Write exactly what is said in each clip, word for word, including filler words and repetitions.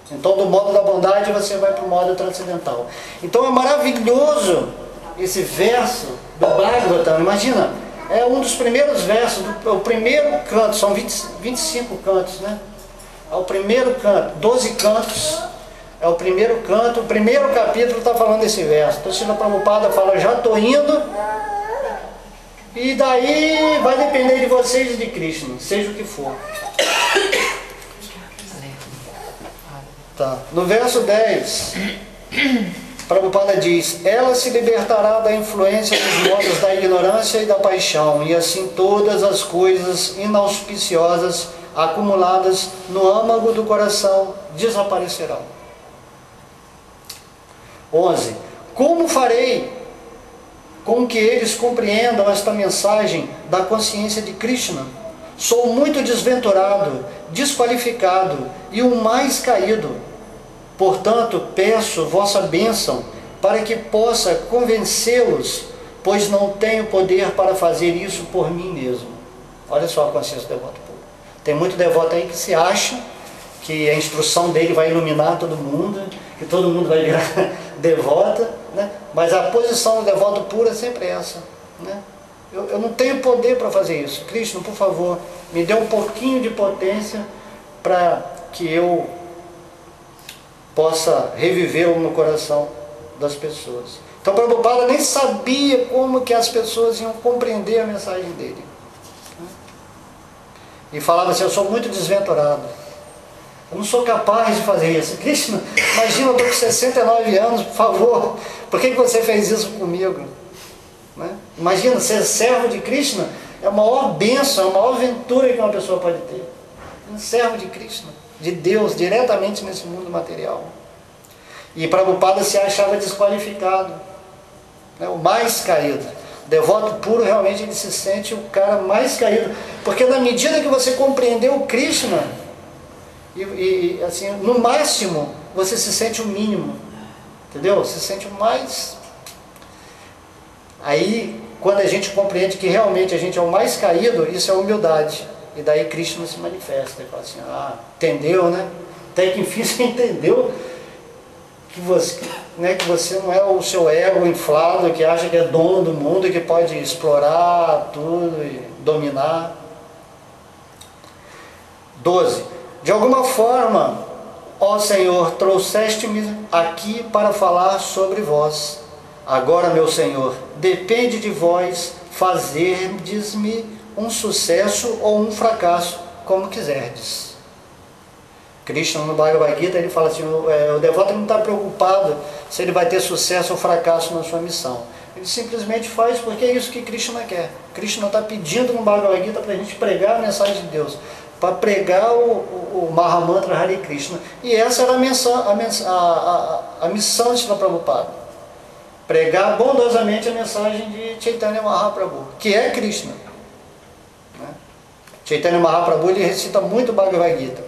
Então, do modo da bondade, você vai para o modo transcendental. Então, é maravilhoso esse verso do Bhagavatam. Imagina, é um dos primeiros versos, do, o primeiro canto, são vinte, vinte e cinco cantos, né? É o primeiro canto, doze cantos, é o primeiro canto, o primeiro capítulo está falando desse verso. Então, Srila Prabhupada fala, já estou indo, e daí vai depender de vocês e de Krishna, seja o que for. Tá. No verso dez, Prabhupada diz, ela se libertará da influência dos modos da ignorância e da paixão, e assim todas as coisas inauspiciosas acumuladas no âmago do coração desaparecerão. onze. Como farei com que eles compreendam esta mensagem da consciência de Krishna? Sou muito desventurado, desqualificado e o mais caído. Portanto, peço vossa bênção para que possa convencê-los, pois não tenho poder para fazer isso por mim mesmo. Olha só a consciência do devoto puro. Tem muito devoto aí que se acha que a instrução dele vai iluminar todo mundo, que todo mundo vai virar devota, né? Mas a posição do devoto puro é sempre essa, né? Eu, eu não tenho poder para fazer isso. Krishna, por favor, me dê um pouquinho de potência para que eu possa reviver no coração das pessoas. Então, Prabhupada nem sabia como que as pessoas iam compreender a mensagem dele. E falava assim, eu sou muito desventurado. Eu não sou capaz de fazer isso. Krishna, imagina, eu estou com sessenta e nove anos, por favor, por que que você fez isso comigo? Né? Imagina, ser servo de Krishna é a maior bênção, é a maior aventura que uma pessoa pode ter. Um servo de Krishna, de Deus, diretamente nesse mundo material. E Prabhupada se achava desqualificado, né? O mais caído. O devoto puro realmente ele se sente o cara mais caído, porque na medida que você compreendeu o Krishna, e, e assim, no máximo você se sente o mínimo, entendeu? Você se sente o mais. Aí, quando a gente compreende que realmente a gente é o mais caído, isso é humildade. E daí Krishna se manifesta. Ele fala assim, ah, entendeu, né? Até que enfim você entendeu que você, né, que você não é o seu ego inflado, que acha que é dono do mundo e que pode explorar tudo e dominar. doze. De alguma forma, ó Senhor, trouxeste-me aqui para falar sobre vós. Agora, meu Senhor, depende de vós fazerdes-me um sucesso ou um fracasso, como quiserdes. Krishna no Bhagavad Gita, ele fala assim, o, é, o devoto não está preocupado se ele vai ter sucesso ou fracasso na sua missão. Ele simplesmente faz porque é isso que Krishna quer. Krishna está pedindo no Bhagavad Gita para a gente pregar a mensagem de Deus, para pregar o, o, o Mahamantra Hare Krishna. E essa era a, menção, a, a, a, a missão de Srila Prabhupada. Pregar bondosamente a mensagem de Chaitanya Mahaprabhu, que é Krishna. Né? Chaitanya Mahaprabhu ele recita muito o Bhagavad Gita.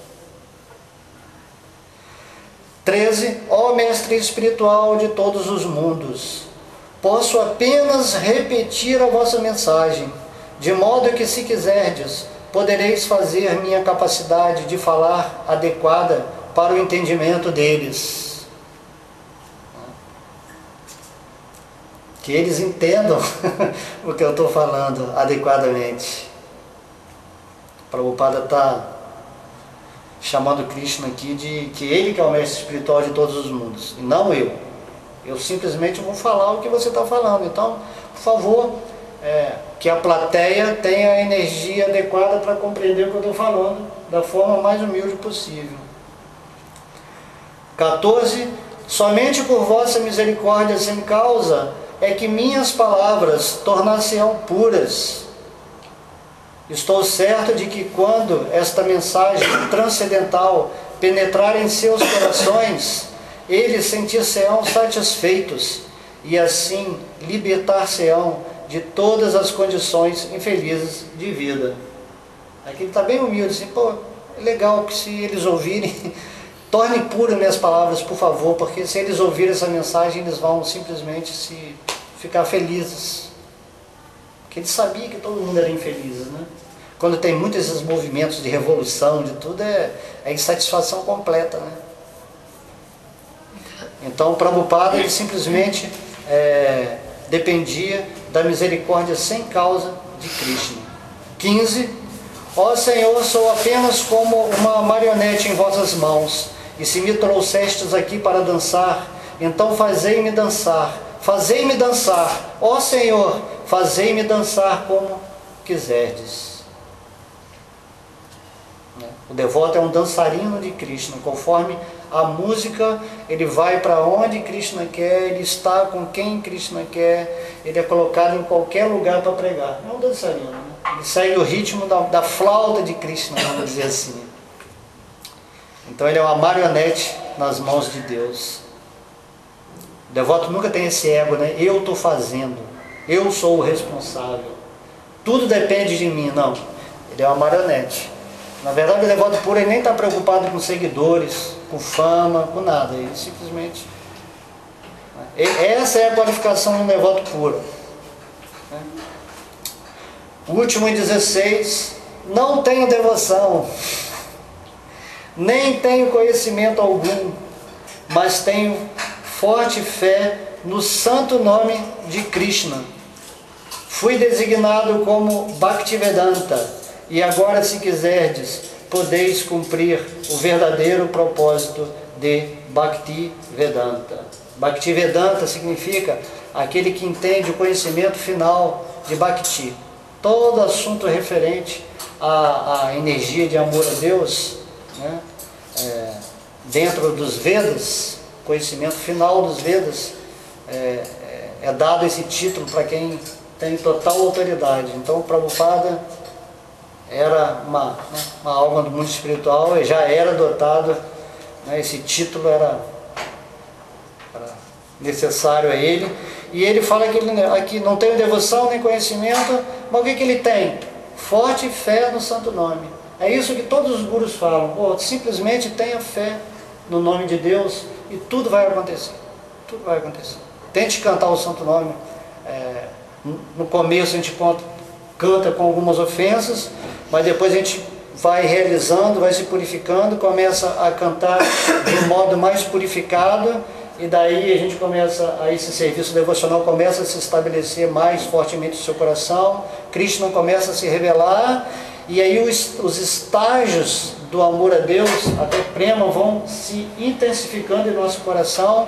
treze. Ó Mestre espiritual de todos os mundos, posso apenas repetir a vossa mensagem, de modo que, se quiserdes, podereis fazer minha capacidade de falar adequada para o entendimento deles. Que eles entendam o que eu estou falando adequadamente. Prabhupada está chamando Krishna aqui de que ele que é o mestre espiritual de todos os mundos, e não eu. Eu simplesmente vou falar o que você está falando. Então, por favor, é, que a plateia tenha a energia adequada para compreender o que eu estou falando da forma mais humilde possível. quatorze. Somente por vossa misericórdia sem causa é que minhas palavras tornar-se-ão puras. Estou certo de que quando esta mensagem transcendental penetrar em seus corações, eles sentir-se-ão satisfeitos e assim libertar-se-ão de todas as condições infelizes de vida. Aqui ele está bem humilde, assim, pô, é legal que se eles ouvirem, torne puras minhas palavras, por favor, porque se eles ouvirem essa mensagem, eles vão simplesmente se ficar felizes. Porque ele sabia que todo mundo era infeliz, né? Quando tem muitos esses movimentos de revolução, de tudo, é, é insatisfação completa, né? Então, Prabhupada, ele simplesmente é, dependia da misericórdia sem causa de Krishna. quinze. Ó Senhor, sou apenas como uma marionete em vossas mãos, e se me trouxestes aqui para dançar, então fazei-me dançar, fazei-me dançar, ó Senhor, fazei-me dançar como quiserdes. O devoto é um dançarino de Krishna. Conforme a música, ele vai para onde Krishna quer, ele está com quem Krishna quer, ele é colocado em qualquer lugar para pregar. É um dançarino, né? Ele segue o ritmo da, da flauta de Krishna, vamos dizer assim. Então ele é uma marionete nas mãos de Deus. O devoto nunca tem esse ego, né? Eu estou fazendo, eu sou o responsável, tudo depende de mim. Não, ele é uma marionete. Na verdade, o devoto puro, ele nem está preocupado com seguidores, com fama, com nada. Ele simplesmente... Essa é a qualificação do devoto puro. O último em dezesseis. Não tenho devoção, nem tenho conhecimento algum, mas tenho forte fé no santo nome de Krishna. Fui designado como Bhaktivedanta, e agora, se quiserdes, podeis cumprir o verdadeiro propósito de Bhaktivedanta. Bhaktivedanta significa aquele que entende o conhecimento final de Bhakti. Todo assunto referente à, à energia de amor a Deus, né? é, dentro dos Vedas, conhecimento final dos Vedas, é, é, é dado esse título para quem tem total autoridade. Então, o Prabhupada era uma, né, uma alma do mundo espiritual e já era dotado, né, esse título era, era necessário a ele. E ele fala que ele aqui não tem devoção nem conhecimento, mas o que, que ele tem? Forte fé no santo nome. É isso que todos os gurus falam. Pô, simplesmente tenha fé no nome de Deus e tudo vai acontecer. Tudo vai acontecer. Tente cantar o santo nome. É, no começo a gente conta, canta com algumas ofensas, mas depois a gente vai realizando, vai se purificando, começa a cantar de um modo mais purificado, e daí a gente começa, aí esse serviço devocional começa a se estabelecer mais fortemente no seu coração, Krishna começa a se revelar, e aí os, os estágios do amor a Deus, até prema, vão se intensificando em nosso coração,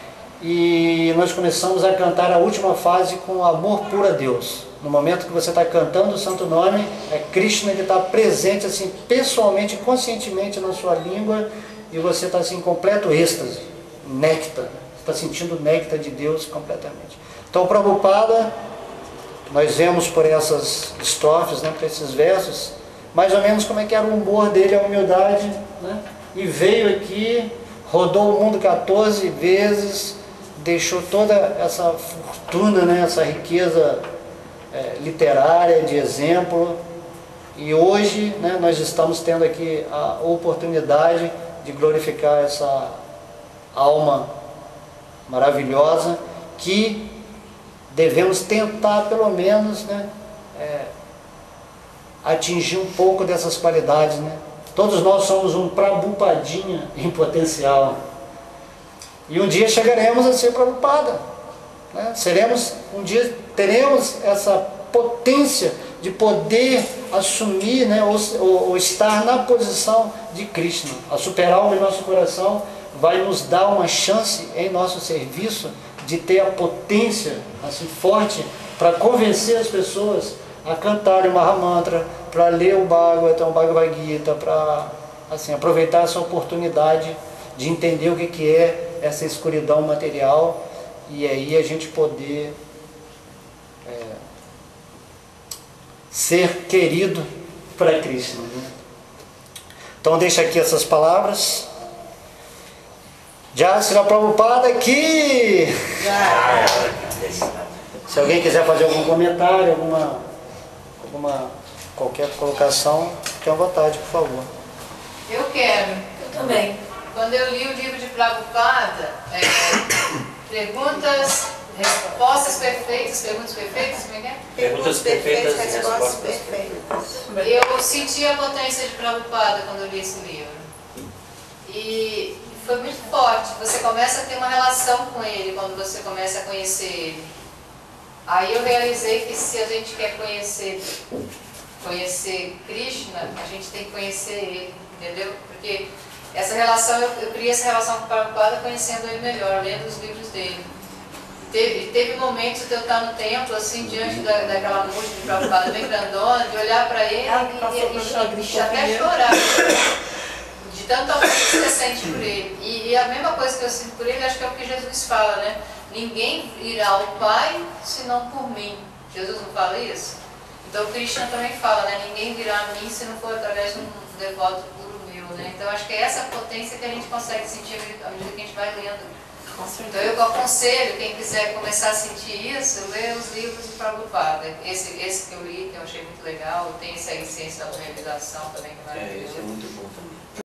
e nós começamos a cantar a última fase com amor puro a Deus. No momento que você está cantando o santo nome, é Krishna que está presente assim, pessoalmente, conscientemente na sua língua, e você está assim, em completo êxtase, néctar, está sentindo o néctar de Deus completamente. Então, Prabhupada, nós vemos por essas estrofes, né, por esses versos, mais ou menos como é que era o humor dele, a humildade, né, e veio aqui, rodou o mundo quatorze vezes, deixou toda essa fortuna, né, essa riqueza é, literária, de exemplo, e hoje, né, nós estamos tendo aqui a oportunidade de glorificar essa alma maravilhosa, que devemos tentar pelo menos, né, é, atingir um pouco dessas qualidades, né? Todos nós somos um Prabhupadinha em potencial. E um dia chegaremos a ser Prabhupada, né? Seremos, um dia teremos essa potência de poder assumir, né, ou, ou, ou estar na posição de Krishna. A super-alma em nosso coração vai nos dar uma chance em nosso serviço de ter a potência assim, forte para convencer as pessoas a cantarem o Mahamantra, para ler o Bhagavatam, o Bhagavad Gita, para assim, aproveitar essa oportunidade de entender o que, que é essa escuridão material, e aí a gente poder é, ser querido para Krishna, né? Então deixa aqui essas palavras. Já Srila Prabhupada aqui! Se alguém quiser fazer algum comentário, alguma, alguma qualquer colocação, fique à vontade, por favor. Eu quero. Eu também. Quando eu li o livro de Prabhupada, é, perguntas, respostas perfeitas, perguntas perfeitas, como é que é? Perguntas perfeitas e respostas perfeitas. Eu senti a potência de Prabhupada quando eu li esse livro. E foi muito forte. Você começa a ter uma relação com ele quando você começa a conhecer ele. Aí eu realizei que se a gente quer conhecer, conhecer Krishna, a gente tem que conhecer ele, entendeu? Porque essa relação, eu, eu criei essa relação com o Prabhupada conhecendo ele melhor, lendo os livros dele. Teve, teve momentos de eu estar no templo, assim, diante da, daquela música de Prabhupada bem grandona, de olhar para ele e, e, e, e até chorar. De tanto amor que você sente por ele. E, e a mesma coisa que eu sinto por ele, acho que é o que Jesus fala, né? Ninguém irá ao Pai senão por mim. Jesus não fala isso? Então o Krishna também fala, né? Ninguém virá a mim se não for através de um devoto puro meu, né? Então acho que é essa potência que a gente consegue sentir à medida que a gente vai lendo. Então eu aconselho, quem quiser começar a sentir isso, ler os livros do Prabhupada. Esse, esse que eu li, que eu achei muito legal, tem essa essência da realização também, que é maravilhoso. É, esse é muito bom também.